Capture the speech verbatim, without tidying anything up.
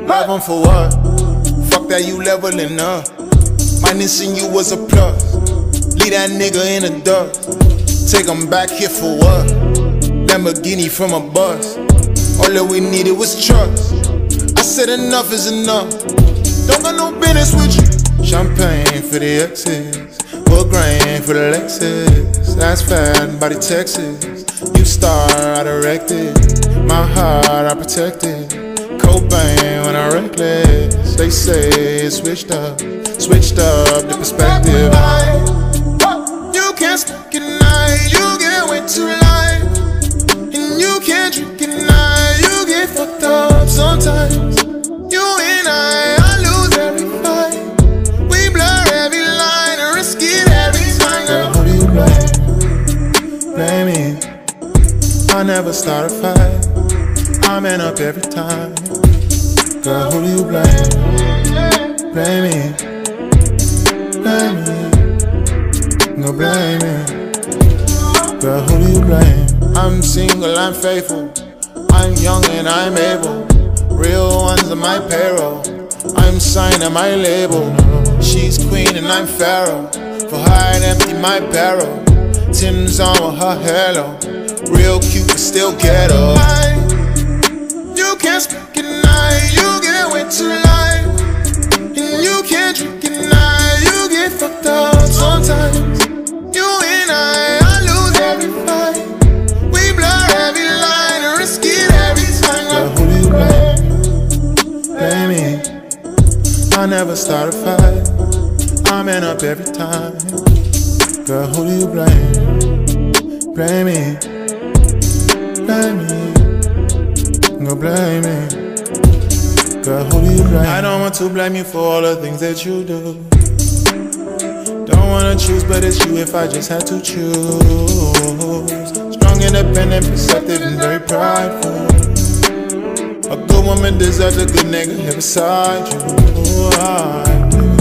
Love him for what? Fuck that, you leveling up. Minusing you was a plus. Leave that nigga in the dust. Take him back here for what? Lamborghini from a bus. All that we needed was trust. I said enough is enough. Don't got no business with you. Champagne for the exes, wood grain for the Lexus. Ass fat, body Texas. You star, I directed. My heart, I protected. Cobain when I reckless. They say it's switched up, switched up the perspective. You can't speak at night, you get way too light. And you can't drink at night, you get fucked up sometimes. You and I, I lose every fight. We blur every line and risk it every time. Girl, who do you blame? Blame me. I never start a fight. I man up every time. Girl, who do you blame? Blame me. Blame me. No, blame me. Girl, who do you blame? I'm single, I'm faithful. I'm young and I'm able. Real ones on my payroll. I'm signed on my label. She's queen and I'm pharaoh. For hide empty my barrel. Tim's on with her halo. Real cute but still ghetto. You can't speak at night, you get way too light. And you can't drink at night, you get fucked up sometimes. You and I, I lose every fight. We blur every line and risk it every time. Girl, who do you blame? Blame me. I never start a fight. I man up every time. Girl, who do you blame? Blame me. Blame me. No, blame me. Girl, who do you blame? I don't want to blame you for all the things that you do. Don't wanna choose, but it's you if I just had to choose. Strong, independent, perceptive, and very prideful. A good woman deserves a good nigga here beside you. I do.